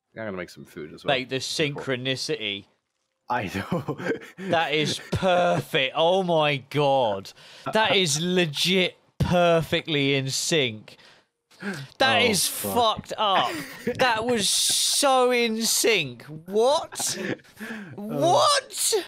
I'm gonna make some food as well. Mate, the synchronicity. I know. That is perfect. Oh my god. That is legit perfectly in sync. That is fucked up. That was so in sync. What? What?